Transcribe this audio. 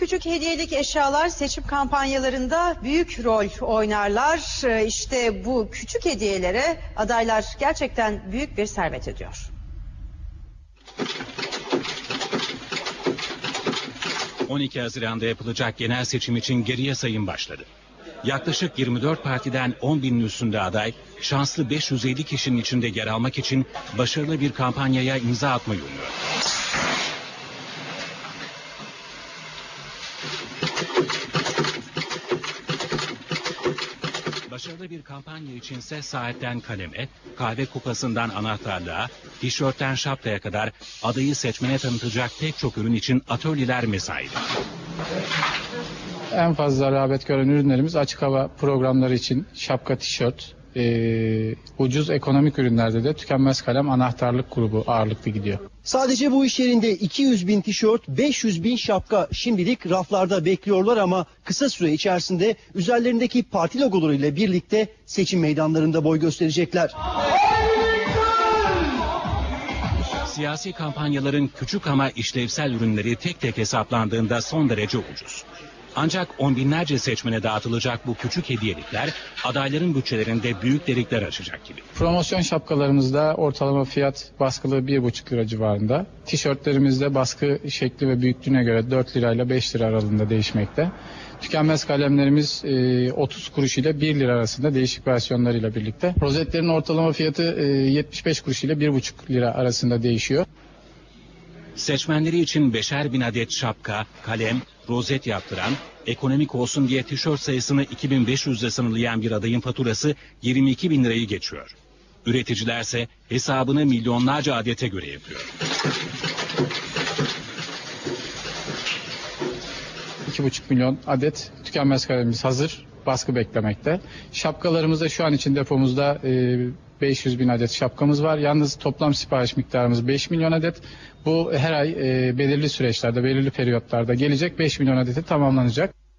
Küçük hediyelik eşyalar seçim kampanyalarında büyük rol oynarlar. İşte bu küçük hediyelere adaylar gerçekten büyük bir servet ediyor. ...12 Haziran'da yapılacak genel seçim için geriye sayım başladı. Yaklaşık 24 partiden 10 binin üstünde aday, şanslı 550 kişinin içinde yer almak için başarılı bir kampanyaya imza atmayı umuyor. Başarılı bir kampanya içinse saatten kaleme, kahve kupasından anahtarlığa, tişörtten şapkaya kadar adayı seçmene tanıtacak pek çok ürün için atölyeler mesaili. En fazla rağbet gören ürünlerimiz açık hava programları için şapka, tişört, ucuz ekonomik ürünlerde de tükenmez kalem, anahtarlık grubu ağırlıklı gidiyor. Sadece bu iş yerinde 200 bin tişört, 500 bin şapka şimdilik raflarda bekliyorlar ama kısa süre içerisinde üzerlerindeki parti logolarıyla birlikte seçim meydanlarında boy gösterecekler. Siyasi kampanyaların küçük ama işlevsel ürünleri tek tek hesaplandığında son derece ucuz. Ancak on binlerce seçmene dağıtılacak bu küçük hediyelikler adayların bütçelerinde büyük delikler açacak gibi. Promosyon şapkalarımızda ortalama fiyat baskılı 1,5 lira civarında. Tişörtlerimizde baskı şekli ve büyüklüğüne göre 4 lirayla 5 lira aralığında değişmekte. Tükenmez kalemlerimiz 30 kuruş ile 1 lira arasında değişik versiyonlarıyla birlikte. Rozetlerin ortalama fiyatı 75 kuruş ile 1,5 lira arasında değişiyor. Seçmenleri için 5'er bin adet şapka, kalem, rozet yaptıran, ekonomik olsun diye tişört sayısını 2500'le sınırlayan bir adayın faturası 22 bin lirayı geçiyor. Üreticilerse hesabını milyonlarca adete göre yapıyor. 2,5 milyon adet tükenmez kalemimiz hazır, baskı beklemekte. Şapkalarımızda şu an için depomuzda 500 bin adet şapkamız var. Yalnız toplam sipariş miktarımız 5 milyon adet. Bu her ay belirli süreçlerde, belirli periyotlarda gelecek 5 milyon adeti tamamlanacak.